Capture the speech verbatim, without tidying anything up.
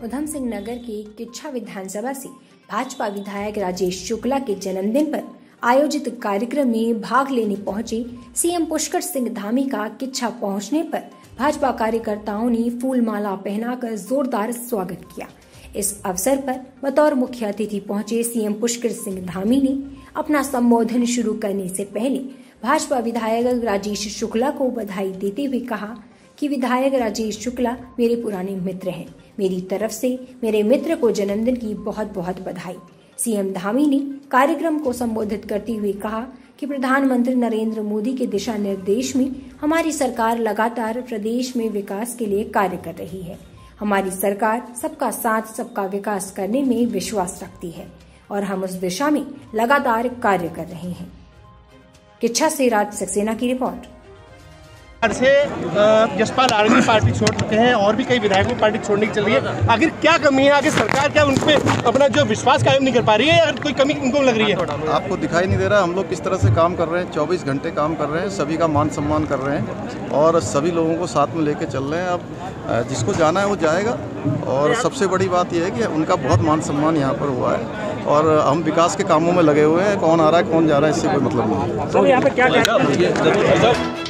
उधम सिंह नगर के किच्छा विधानसभा से भाजपा विधायक राजेश शुक्ला के जन्मदिन पर आयोजित कार्यक्रम में भाग लेने पहुंचे सीएम पुष्कर सिंह धामी का किच्छा पहुंचने पर भाजपा कार्यकर्ताओं ने फूल माला पहनाकर जोरदार स्वागत किया। इस अवसर पर बतौर मुख्य अतिथि पहुंचे सीएम पुष्कर सिंह धामी ने अपना संबोधन शुरू करने से पहले भाजपा विधायक राजेश शुक्ला को बधाई देते हुए कहा कि विधायक राजेश शुक्ला मेरे पुराने मित्र हैं। मेरी तरफ से मेरे मित्र को जन्मदिन की बहुत बहुत बधाई। सीएम धामी ने कार्यक्रम को संबोधित करते हुए कहा कि प्रधानमंत्री नरेंद्र मोदी के दिशा निर्देश में हमारी सरकार लगातार प्रदेश में विकास के लिए कार्य कर रही है। हमारी सरकार सबका साथ सबका विकास करने में विश्वास रखती है और हम उस दिशा में लगातार कार्य कर रहे हैं। किच्छा से राज सक्सेना की रिपोर्ट। से जसपाल आर्मी पार्टी छोड़ चुके हैं और भी कई विधायकों की पार्टी छोड़ने की चल रही है। आखिर क्या कमी है? आखिर सरकार क्या उन पे अपना जो विश्वास कायम नहीं कर पा रही है? अगर कोई कमी उनको लग रही है? आपको दिखाई नहीं दे रहा हम लोग किस तरह से काम कर रहे हैं। चौबीस घंटे काम कर रहे हैं, सभी का मान सम्मान कर रहे हैं और सभी लोगों को साथ में लेके चल रहे हैं। अब जिसको जाना है वो जाएगा और सबसे बड़ी बात यह है कि उनका बहुत मान सम्मान यहाँ पर हुआ है और हम विकास के कामों में लगे हुए हैं। कौन आ रहा है कौन जा रहा है इससे कोई मतलब नहीं है।